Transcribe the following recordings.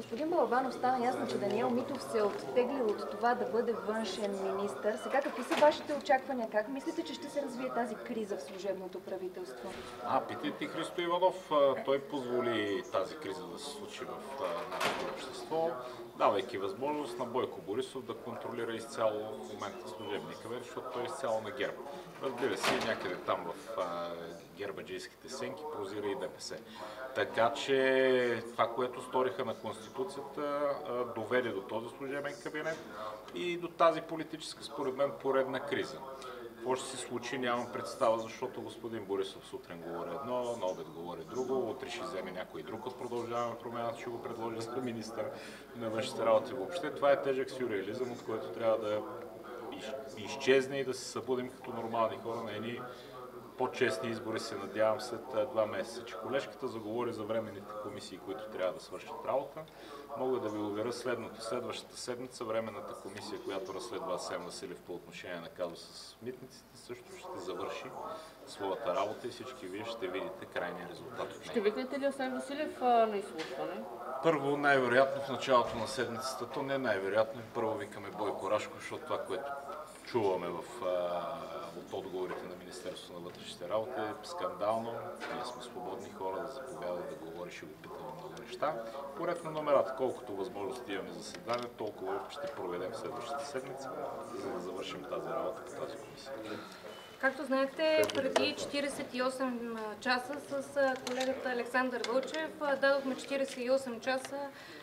господин Балабанов стана ясно, че Даниел Митов се оттегли от това да бъде външен министър. Сега какви са вашите очаквания? Как мислите, че ще се развие тази криза в служебното правителство? Питайте Христо Иванов. Той позволи тази криза да се случи в нашето общество, давайки възможност на Бойко Борисов да контролира изцяло в момента служебния кабинет, защото той е изцяло на ГЕРБ. Разбира се, някъде там в гербаджийските сенки прозира и ДПС. Така че това, което сториха на Конституцията, доведе до този служебен кабинет и до тази политическа, според мен, поредна криза. Какво ще се случи, нямам представа, защото господин Борисов сутрин говори едно, на обед говори друго, утре ще вземе някой друг от Продължаваме Промяната, ще го предложи за министър на външните работи. Въобще това е тежък сюрреализъм, от който трябва да изчезне и да се събудим като нормални хора на едни по-честни избори, се надявам след 2 месеца. Че колежката заговори за временните комисии, които трябва да свършат работа. Мога да ви уверя следното. Следващата седмица временната комисия, която разследва Асен Василев по отношение на казуса с митниците, също ще завърши своята работа и всички вие ще видите крайния резултат от нея. Ще викнете ли Асен Василев на изслушване? Първо, най-вероятно в началото на седмицата, то не най-вероятно, първо викаме Бойко Рашков, защото това, което чуваме от отговорите на Министерството на вътрешните работи е скандално. Ние сме свободни хора да заповядат да говориш и го питаме много неща. Поред на номерата, колкото възможности имаме заседания, толкова ще проведем следващата седмица, за да завършим тази работа по тази комисия. Както знаете, преди 48 часа с колегата Александър Вълчев дадохме 48 часа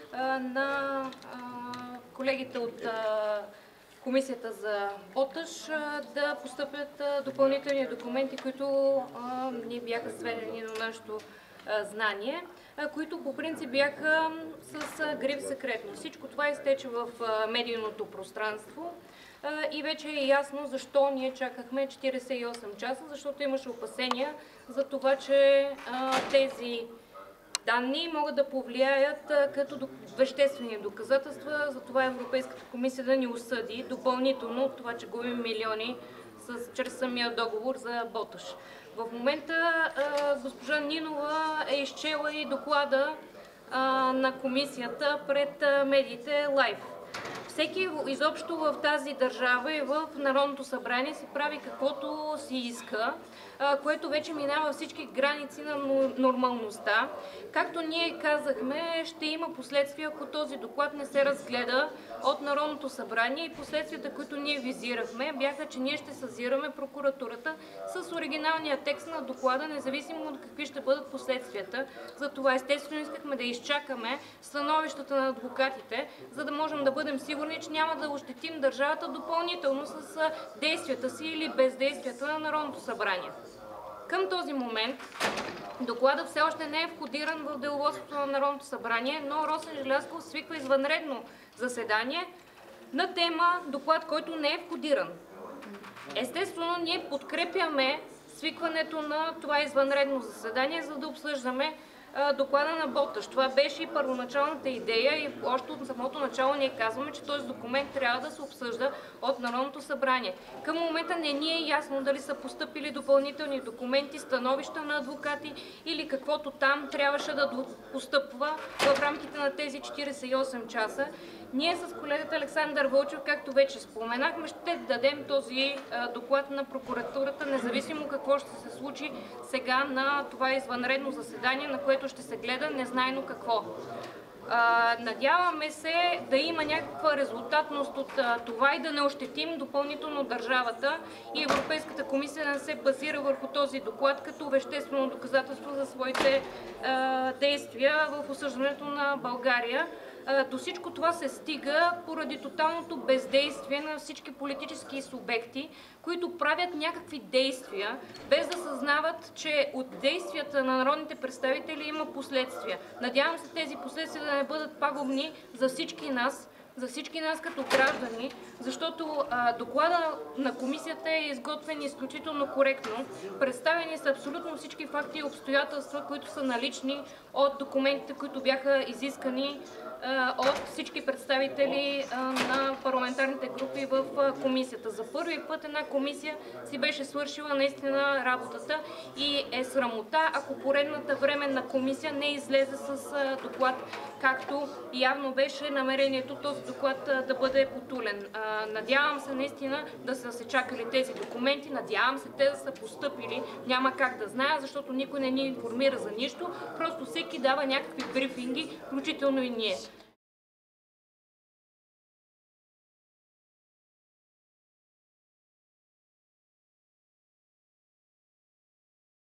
на колегите от Комисията за БОТАШ да постъпят допълнителни документи, които ни бяха сведени до нашето знание, които по принцип бяха с гриф секретно. Всичко това изтече в медийното пространство и вече е ясно защо ние чакахме 48 часа, защото имаше опасения за това, че тези данни могат да повлияят като веществени доказателства, за това Европейската комисия да ни осъди допълнително от това, че губим милиони чрез самия договор за БОТАШ. В момента госпожа Нинова е изчела и доклада на комисията пред медиите лайв. Всеки изобщо в тази държава и в Народното събрание си прави каквото си иска, което вече минава всички граници на нормалността. Както ние казахме, ще има последствия, ако този доклад не се разгледа от Народното събрание, и последствията, които ние визирахме, бяха, че ние ще съзираме прокуратурата с оригиналния текст на доклада, независимо от какви ще бъдат последствията. Затова естествено искахме да изчакаме становищата на адвокатите, за да можем да бъдем сигурни, че няма да ощетим държавата допълнително с действията си или бездействията на Народното събрание. Към този момент докладът все още не е входиран в деловодството на Народното събрание, но Росен Желязков свиква извънредно заседание на тема доклад, който не е входиран. Естествено, ние подкрепяме свикването на това извънредно заседание, за да обсъждаме доклада на БОТАШ. Това беше и първоначалната идея и още от самото начало ние казваме, че този документ трябва да се обсъжда от Народното събрание. Към момента не ни е ясно дали са постъпили допълнителни документи, становища на адвокати или каквото там трябваше да постъпва в рамките на тези 48 часа. Ние с колегата Александър Вълчев, както вече споменахме, ще дадем този доклад на прокуратурата, независимо какво ще се случи сега на това извънредно заседание, на което ще се гледа незнайно какво. Надяваме се да има някаква резултатност от това и да не ощетим допълнително държавата и Европейската комисия да не се базира върху този доклад като веществено доказателство за своите действия в осъждането на България. До всичко това се стига поради тоталното бездействие на всички политически субекти, които правят някакви действия, без да съзнават, че от действията на народните представители има последствия. Надявам се тези последствия да не бъдат пагубни за всички нас, за всички нас като граждани, защото доклада на комисията е изготвен изключително коректно. Представени са абсолютно всички факти и обстоятелства, които са налични от документите, които бяха изискани от всички представители на парламентарните групи в комисията. За първи път една комисия си беше свършила наистина работата и е срамота, ако поредната временна комисия не излезе с доклад, както явно беше намерението този доклад да бъде потулен. Надявам се наистина да са се чакали тези документи, надявам се те да са постъпили, няма как да зная, защото никой не ни информира за нищо, просто всеки дава някакви брифинги, включително и ние.